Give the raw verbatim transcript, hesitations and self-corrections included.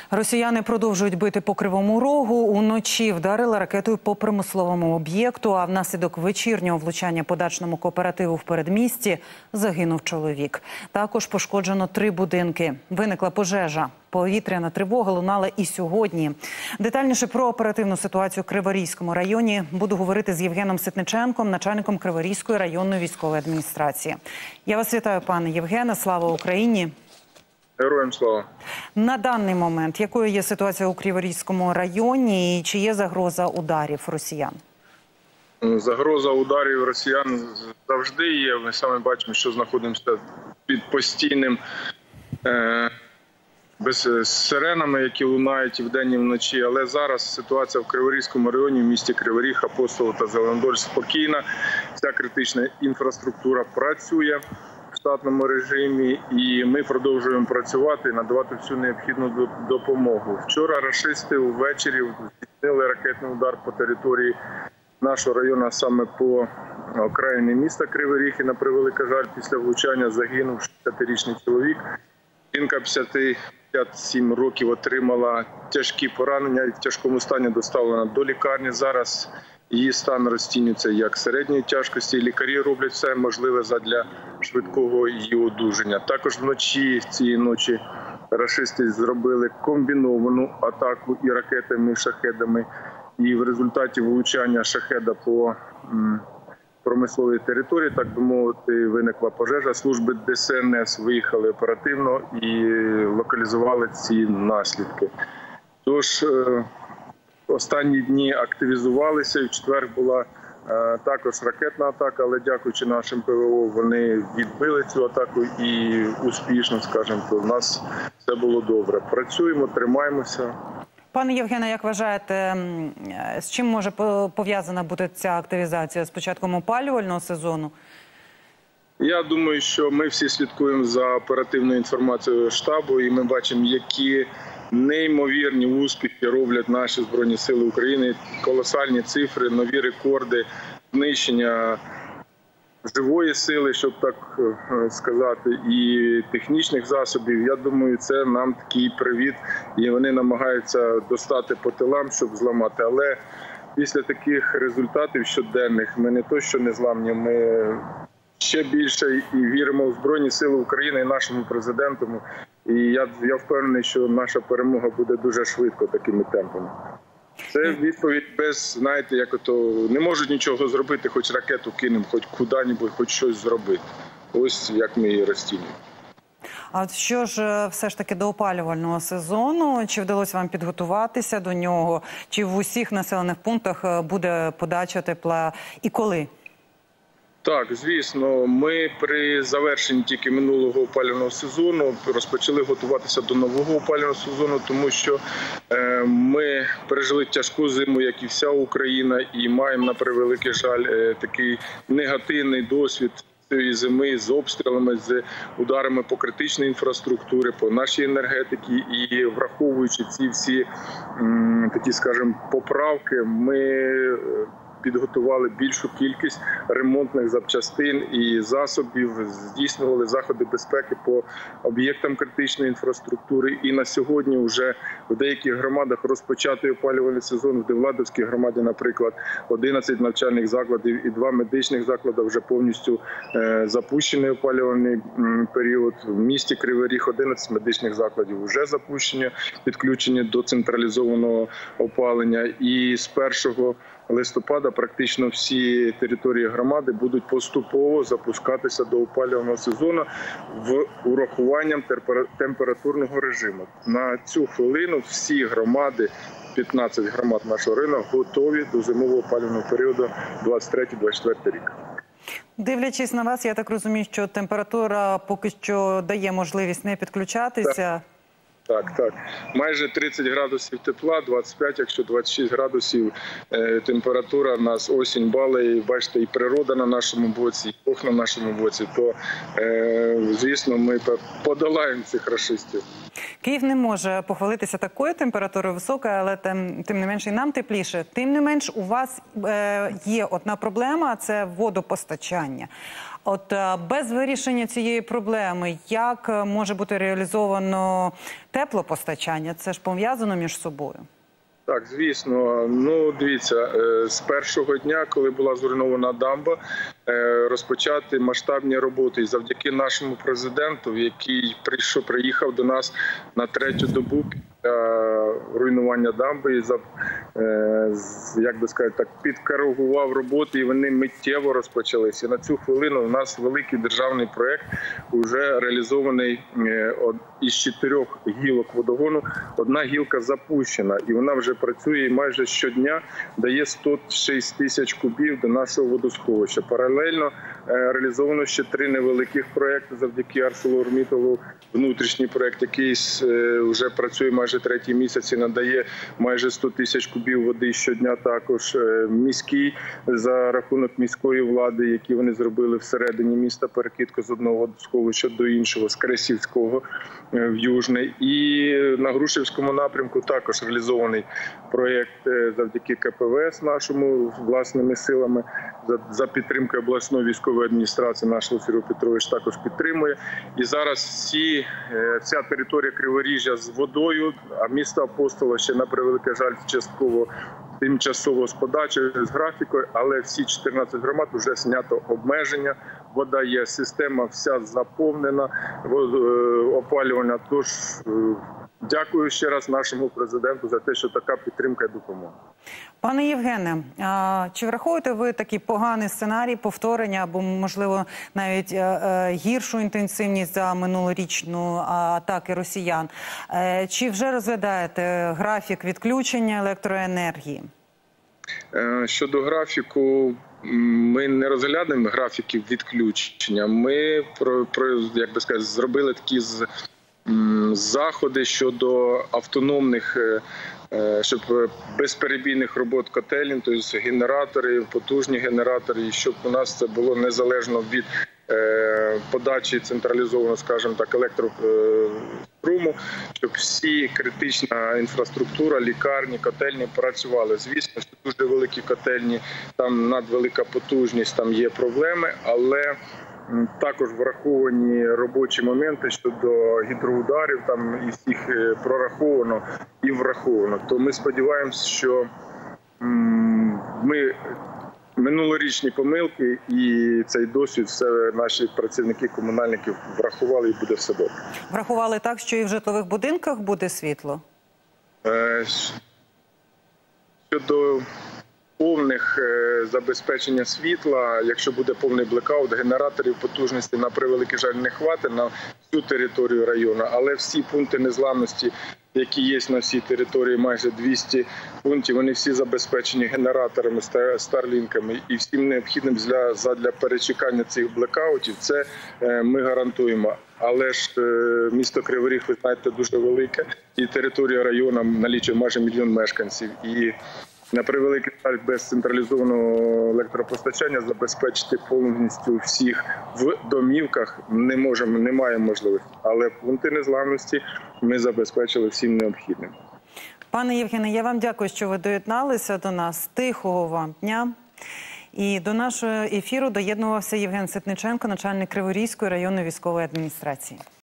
Росіяни продовжують бити по Кривому Рогу. Уночі вдарили ракетою по промисловому об'єкту, а внаслідок вечірнього влучання по дачному кооперативу в передмісті загинув чоловік. Також пошкоджено три будинки. Виникла пожежа. Повітряна тривога лунала і сьогодні. Детальніше про оперативну ситуацію в Криворізькому районі буду говорити з Євгеном Ситниченком, начальником Криворізької районної військової адміністрації. Я вас вітаю, пане Євгене. Слава Україні! Героям слава! На даний момент якою є ситуація у Криворізькому районі і чи є загроза ударів росіян? Загроза ударів росіян завжди є. Ми саме бачимо, що знаходимося під постійним е без сиренами, які лунають і вдень, і вночі. Але зараз ситуація в Криворізькому районі, в місті Кривий Ріг, Апостолів та Зеленодоль спокійна. Вся критична інфраструктура працює в штатному режимі, і ми продовжуємо працювати і надавати всю необхідну допомогу. Вчора рашисти ввечері здійснили ракетний удар по території нашого району, саме по окраїні міста Кривий Ріг. І, на превеликий жаль, після влучання загинув шістдесятирічний чоловік. Жінка п'ятдесят сім років отримала тяжкі поранення і в тяжкому стані доставлена до лікарні. Зараз її стан розцінюється як середньої тяжкості. Лікарі роблять все можливе задля швидкого її одужання. Також вночі, цієї ночі, рашисти зробили комбіновану атаку і ракетами, і шахедами. І в результаті влучання шахеда по промисловій території, так би мовити, виникла пожежа. Служби Де Се Ен Ес виїхали оперативно і локалізували ці наслідки. Тож останні дні активізувалися, і в четвер була також ракетна атака, але дякуючи нашим Пе Ве О, вони відбили цю атаку і успішно, скажімо, то в нас все було добре. Працюємо, тримаємося. Пане Євгене, як вважаєте, з чим може пов'язана бути ця активізація? З початком опалювального сезону? Я думаю, що ми всі слідкуємо за оперативною інформацією штабу, і ми бачимо, які неймовірні успіхи роблять наші Збройні Сили України. Колосальні цифри, нові рекорди, знищення живої сили, щоб так сказати, і технічних засобів. Я думаю, це нам такий привіт, і вони намагаються достати по тилам, щоб зламати. Але після таких результатів щоденних ми не то, що не зламні, ми ще більше і віримо в Збройні Сили України і нашому президенту. І я, я впевнений, що наша перемога буде дуже швидко такими темпами. Це відповідь без, знаєте, як ото, не можуть нічого зробити, хоч ракету кинемо, хоч куди-небудь, хоч щось зробити. Ось як ми її розцінюємо. А от що ж все ж таки до опалювального сезону? Чи вдалося вам підготуватися до нього? Чи в усіх населених пунктах буде подача тепла і коли? Так, звісно, ми при завершенні тільки минулого опалювального сезону розпочали готуватися до нового опалювального сезону, тому що ми пережили тяжку зиму, як і вся Україна, і маємо, на превеликий жаль, такий негативний досвід цієї зими з обстрілами, з ударами по критичній інфраструктурі, по нашій енергетиці. І враховуючи ці всі, такі, скажімо, поправки, ми підготували більшу кількість ремонтних запчастин і засобів, здійснювали заходи безпеки по об'єктам критичної інфраструктури. І на сьогодні вже в деяких громадах розпочатий опалювальний сезон. В Девладовській громаді, наприклад, одинадцять навчальних закладів і два медичних заклади вже повністю запущений опалювальний період. В місті Кривий Ріг одинадцять медичних закладів вже запущені, підключені до централізованого опалення. І з першого листопада практично всі території громади будуть поступово запускатися до опалювального сезону в урахуванням температурного режиму. На цю хвилину всі громади, п'ятнадцять громад нашого району, готові до зимового опалювального періоду двадцять третій - двадцять четвертий рік. Дивлячись на вас, я так розумію, що температура поки що дає можливість не підключатися. Так. Так, так. Майже тридцять градусів тепла, двадцять п'ять, якщо двадцять шість градусів е, температура, нас осінь балає, бачите, і природа на нашому боці, і Бог на нашому боці, то, е, звісно, ми подолаємо цих рашистів. Київ не може похвалитися такою температурою високою, але тим, тим не менш і нам тепліше. Тим не менш, у вас е, є одна проблема – це водопостачання. От е, без вирішення цієї проблеми, як може бути реалізовано теплопостачання? Це ж пов'язано між собою. Так, звісно. Ну, дивіться, з першого дня, коли була зруйнована дамба, розпочати масштабні роботи. І завдяки нашому президенту, який прийшов, приїхав до нас на третю добу після руйнування дамби, і, як би сказати, так, підкоригував роботи, і вони миттєво розпочалися. І на цю хвилину у нас великий державний проєкт, вже реалізований із чотирьох гілок водогону. Одна гілка запущена, і вона вже працює і майже щодня дає сто шість тисяч кубів до нашого водосховища. Паралельно реалізовано ще три невеликих проєкти завдяки ArcelorMittal. Внутрішній проєкт, який вже працює майже третій місяць і надає майже сто тисяч кубів води щодня. Також міський за рахунок міської влади, які вони зробили всередині міста, перекидку з одного водосховища до іншого, з Красівського в Южний. І на Грушевському напрямку також реалізований проєкт завдяки ка пе ве ес нашому власними силами, за, за підтримки обласної військової адміністрації. Наш Олексій Петрович також підтримує. І зараз всі, вся територія Криворіжжя з водою, а місто Апостола ще, на превеликий жаль, частково тимчасово з подачею, з графікою, але всі чотирнадцять громад вже знято обмеження. Вода є, система вся заповнена, опалювання. Тож дякую ще раз нашому президенту за те, що така підтримка і допомога. Пане Євгене, чи враховуєте ви такий поганий сценарій повторення або, можливо, навіть гіршу інтенсивність за минулорічну атаки росіян? Чи вже розглядаєте графік відключення електроенергії? Щодо графіку, ми не розглядаємо графіків відключення. Ми, про, про, як би сказати, зробили такі з, м, заходи щодо автономних, щоб безперебійних робот котелень, тобто генератори, потужні генератори, і щоб у нас це було незалежно від подачі централізовано, скажімо так, електроструму, щоб всі критична інфраструктура, лікарні, котельні працювали. Звісно, що дуже великі котельні, там надвелика потужність, там є проблеми, але також враховані робочі моменти щодо гідроударів, там і всіх прораховано і враховано. То ми сподіваємося, що ми минулорічні помилки і цей досвід все наші працівники комунальників врахували, і буде все добре. Врахували так, що і в житлових будинках буде світло? Щодо повних забезпечення світла, якщо буде повний блекаут, генераторів потужності, на превеликий жаль, не хватить на всю територію району, але всі пункти незламності, які є на всій території, майже двісті пунктів, вони всі забезпечені генераторами, старлінками і всім необхідним для, для перечекання цих блекаутів, це ми гарантуємо. Але ж місто Кривий Ріг, ви знаєте, дуже велике, і територія району налічує майже мільйон мешканців. І на превеликий жаль, без централізованого електропостачання забезпечити повністю всіх в домівках не можемо, не маємо можливості. Але пункти незламності ми забезпечили всім необхідним. Пане Євгене, я вам дякую, що ви доєдналися до нас. Тихого вам дня. І до нашого ефіру доєднувався Євген Ситниченко, начальник Криворізької районної військової адміністрації.